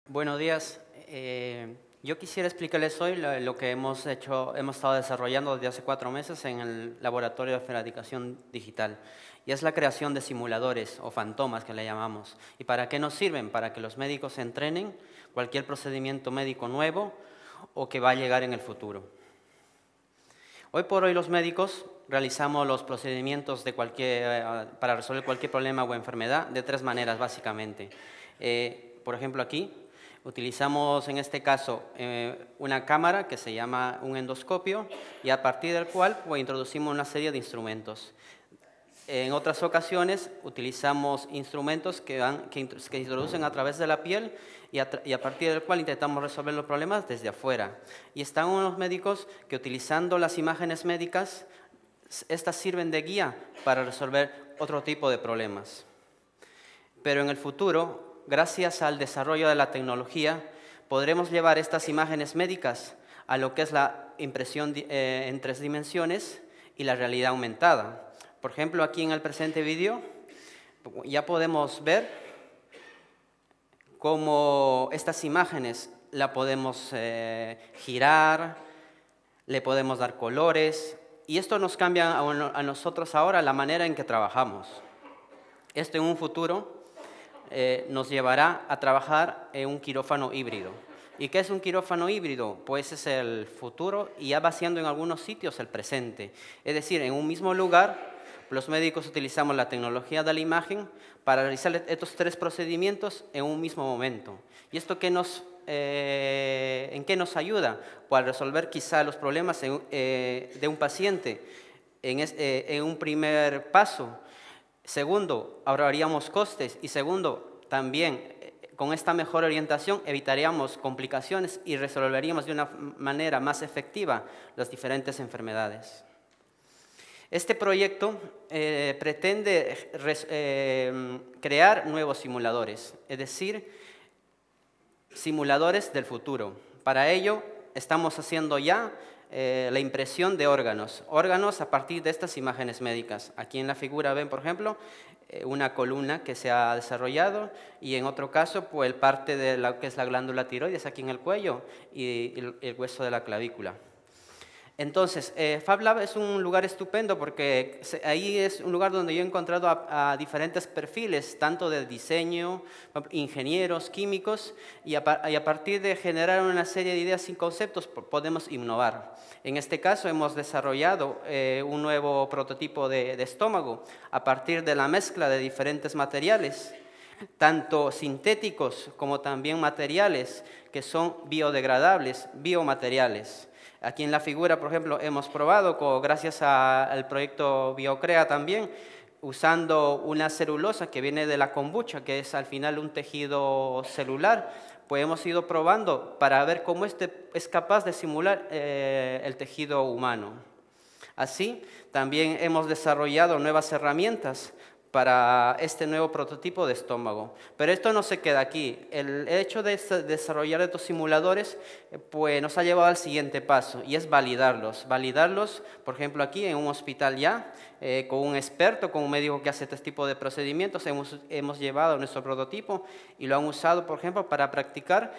Buenos días. Yo quisiera explicarles hoy lo que hemos estado desarrollando desde hace 4 meses en el Laboratorio de Feradicación Digital. Y es la creación de simuladores o fantomas que le llamamos. ¿Y para qué nos sirven? Para que los médicos entrenen cualquier procedimiento médico nuevo o que va a llegar en el futuro. Hoy por hoy los médicos realizamos los procedimientos para resolver cualquier problema o enfermedad de 3 maneras básicamente. Por ejemplo aquí utilizamos en este caso una cámara que se llama un endoscopio y a partir del cual introducimos una serie de instrumentos. En otras ocasiones utilizamos instrumentos que introducen a través de la piel y a partir del cual intentamos resolver los problemas desde afuera. Y están unos médicos que utilizando las imágenes médicas, estas sirven de guía para resolver otro tipo de problemas. Pero en el futuro, gracias al desarrollo de la tecnología, podremos llevar estas imágenes médicas a lo que es la impresión en 3 dimensiones y la realidad aumentada. Por ejemplo, aquí en el presente vídeo ya podemos ver cómo estas imágenes la podemos girar, le podemos dar colores y esto nos cambia a nosotros ahora la manera en que trabajamos. Esto en un futuro nos llevará a trabajar en un quirófano híbrido. ¿Y qué es un quirófano híbrido? Pues es el futuro y ya va siendo en algunos sitios el presente. Es decir, en un mismo lugar, los médicos utilizamos la tecnología de la imagen para realizar estos 3 procedimientos en un mismo momento. ¿Y esto en qué nos ayuda? Pues a resolver quizá los problemas de un paciente en un primer paso. Segundo, ahorraríamos costes y segundo, también con esta mejor orientación evitaríamos complicaciones y resolveríamos de una manera más efectiva las diferentes enfermedades. Este proyecto pretende crear nuevos simuladores, es decir, simuladores del futuro. Para ello estamos haciendo ya la impresión de órganos a partir de estas imágenes médicas. Aquí en la figura ven, por ejemplo, una columna que se ha desarrollado y en otro caso, pues parte de lo que es la glándula tiroides aquí en el cuello y el hueso de la clavícula. Entonces, FabLab es un lugar estupendo porque ahí es un lugar donde yo he encontrado a diferentes perfiles, tanto de diseño, ingenieros, químicos, y a partir de generar una serie de ideas y conceptos podemos innovar. En este caso hemos desarrollado un nuevo prototipo de estómago a partir de la mezcla de diferentes materiales, tanto sintéticos como también materiales que son biodegradables, biomateriales. Aquí en la figura, por ejemplo, hemos probado, gracias al proyecto Biocrea también, usando una celulosa que viene de la kombucha, que es al final un tejido celular, pues hemos ido probando para ver cómo este es capaz de simular el tejido humano. Así, también hemos desarrollado nuevas herramientas para este nuevo prototipo de estómago. Pero esto no se queda aquí. El hecho de desarrollar estos simuladores pues nos ha llevado al siguiente paso y es validarlos. Validarlos, por ejemplo, aquí en un hospital ya, con un experto, con un médico que hace este tipo de procedimientos, hemos llevado nuestro prototipo y lo han usado, por ejemplo, para practicar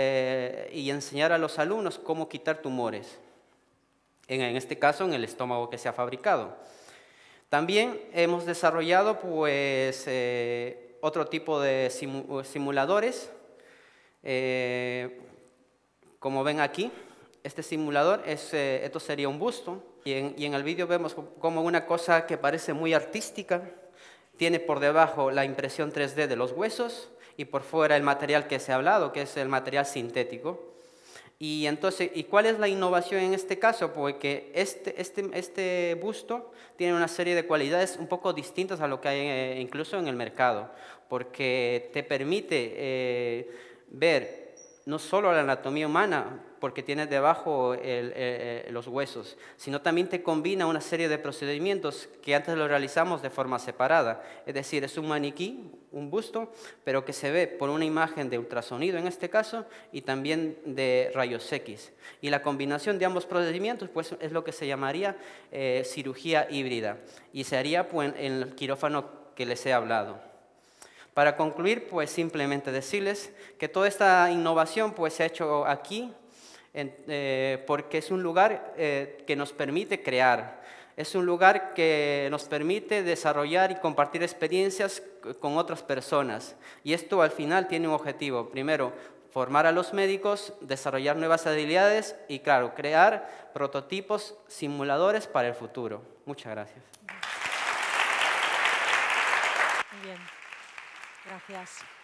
y enseñar a los alumnos cómo quitar tumores. En este caso, en el estómago que se ha fabricado. También hemos desarrollado pues, otro tipo de simuladores. Como ven aquí, este simulador, esto sería un busto. Y en el vídeo vemos como una cosa que parece muy artística. Tiene por debajo la impresión 3D de los huesos y por fuera el material que se ha hablado, que es el material sintético. Y entonces, ¿y cuál es la innovación en este caso? Pues que este busto tiene una serie de cualidades un poco distintas a lo que hay incluso en el mercado, porque te permite ver no solo la anatomía humana, porque tiene debajo los huesos, sino también te combina una serie de procedimientos que antes lo realizamos de forma separada. Es decir, es un maniquí, un busto, pero que se ve por una imagen de ultrasonido en este caso y también de rayos X. Y la combinación de ambos procedimientos pues, es lo que se llamaría cirugía híbrida y se haría pues, en el quirófano que les he hablado. Para concluir, pues simplemente decirles que toda esta innovación pues se ha hecho aquí porque es un lugar que nos permite crear. Es un lugar que nos permite desarrollar y compartir experiencias con otras personas. Y esto al final tiene un objetivo. Primero, formar a los médicos, desarrollar nuevas habilidades y, claro, crear prototipos, simuladores para el futuro. Muchas gracias. Muy bien. Gracias.